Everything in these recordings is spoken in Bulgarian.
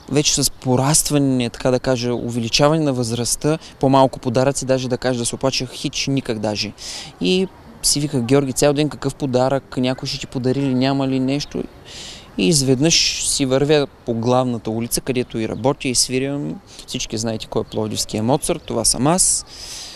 вече с порастване, така да кажа, увеличаване на възрастта, по-малко подаръци, даже да кажа да се оплача хич никак даже. И си виках: Георги, цял ден какъв подарък, някой ще ти подари ли, няма ли нещо. И изведнъж си вървя по главната улица, където и работя и свирям. Всички знаете кой е пловдивския Моцарт, това съм аз.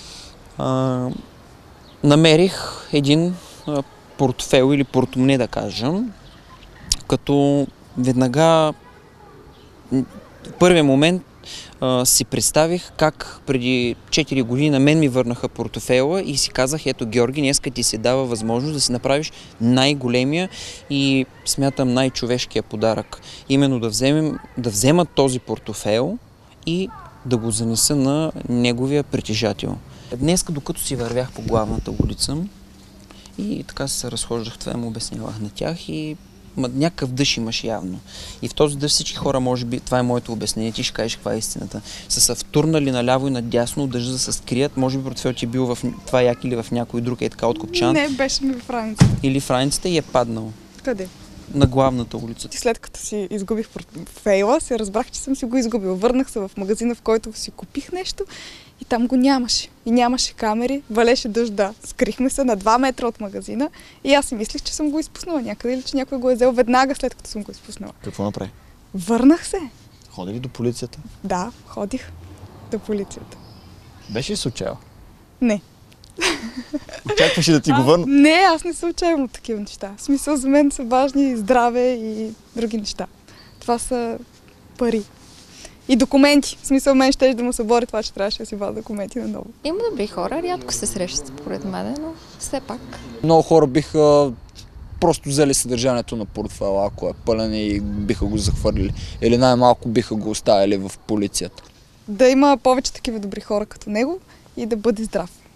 Намерих един портфейл или портмоне, да кажем, като веднага в първия момент си представих как преди 4 години на мен ми върнаха портфейла и си казах: ето, Георги, днеска ти се дава възможност да си направиш най-големия и смятам най-човешкия подарък. Именно да взема този портфейл и да го занеса на неговия притежател. Днеска, докато си вървях по главната улица и така се разхождах, това му обяснявах на тях и някакъв дъжд имаш явно. И в този дъжд всички хора, може би, това е моето обяснение, ти ще кажеш каква е истината, са се втурнали наляво и надясно, дъжда да се скрият, може би портфел ти е бил в това як или в някой друг така откопчан. Не, беше ми в раницата. Или в раницата и е паднал. Къде? На главната улица. След като си изгубих портфейла, се разбрах, че съм си го изгубила. Върнах се в магазина, в който си купих нещо и там го нямаше. И нямаше камери, валеше дъжда. Скрихме се на 2 метра от магазина и аз си мислих, че съм го изпуснала някъде или че някой го е взел веднага след като съм го изпуснала. Какво направи? Върнах се. Ходи ли до полицията? Да, ходих до полицията. Беше ли се отчаял? Не. Очакваше да ти го върна? Не, аз не се отчаявам от такива неща. В смисъл, за мен са важни здраве и други неща. Това са пари. И документи. В смисъл, мен ще да му събори това, че трябваше да си вада документи наново. Има добри хора, рядко се срещат според мен, но все пак. Много хора биха просто взели съдържанието на портфела, ако е пълен, и биха го захвърлили. Или най-малко биха го оставили в полицията. Да има повече такива добри хора като него и да бъде здрав.